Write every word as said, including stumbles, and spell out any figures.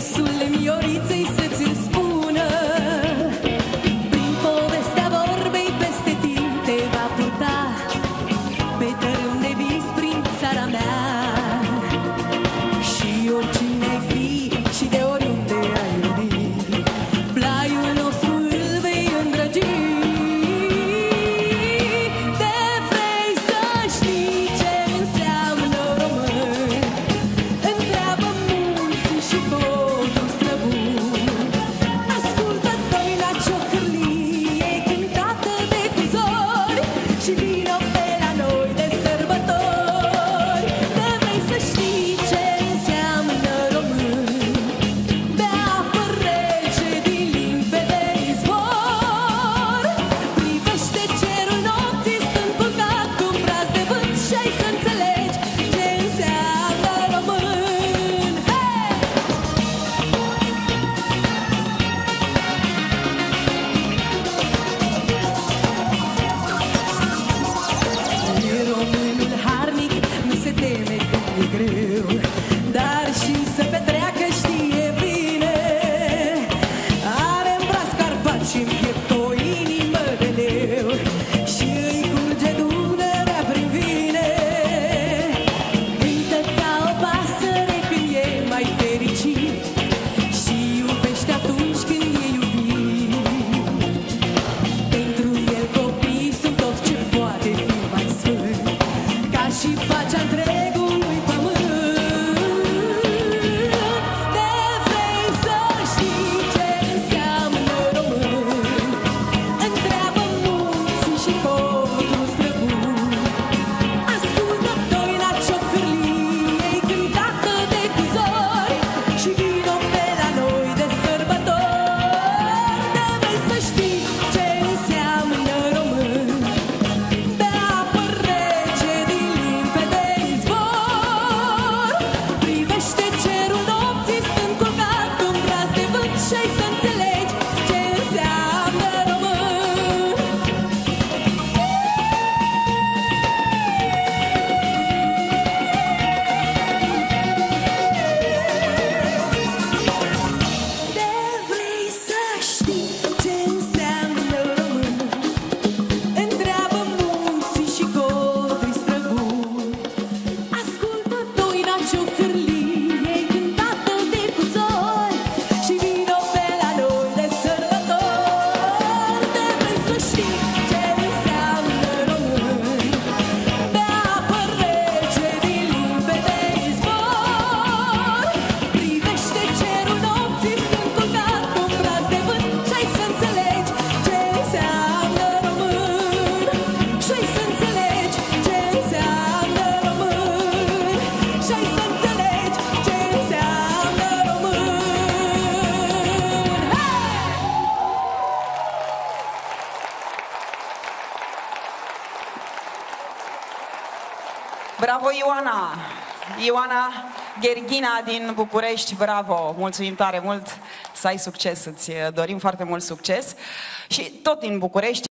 Visul Mioriței să ți-l spună, prin povestea vorbei peste timp te va purta pe tărâm de vis prin țara mea. Și oricine ai fi și de oriunde ai iubi, plaiul nostru îl vei îndrăgi. Te vrei să știi ce înseamnă român, întreabă munții și podul străbun. Ascultă Doina Ciocârlie cântată de cuzori și vină pe la noi de sărbători. Te vrei să știi ce înseamnă român, bea apă rece din limpede izvor. Privește cerul nopții stând culcat cu un braț de vânt și ai să înțelegi ce înseamnă român. Hei! E românul harnic, nu se teme când e greu, dar și să petreacă știe bine. Are în braț Carpați și în piept o inimă de leu și îi curge Dunărea prin vine. Cântă ca o pasăre când e mai fericit și iubește atunci când e iubit. Pentru el copiii sunt tot ce poate fi mai sfânt, ca și pacea întregului pământ. Te vrei să știi ce înseamnă român, întreabă munții și podul străbun. Ascultă Doina Ciocârliei cântată de cuzori și vină pe la noi de sărbători. Te vrei să știi ce înseamnă român, bea apă rece din limpede izvor. Privește cerul nopții stând culcat cu un braț de vânt și ai să înțelegi ce înseamnă român. Te vrei să știi ce înseamnă român, întreabă munții și codrii străbun. Ascultă Doina Ciocârliei cântată de cuzori și vină pe la noi de sărbători. Te vrei să știi ce înseamnă român, bea apă rece din limpede izvor. Privește cerul nopții stând culcat cu un braț de vânt și ai să înțelegi ce înseamnă român. Și ai să înțelegi ce înseamnă român. Și ai să înțelegi ce înseamnă român. Hei! Bravo, Ioana! Ioana Gherghina din București, bravo! Mulțumim tare mult, să ai succes, îți dorim foarte mult succes. Și tot din București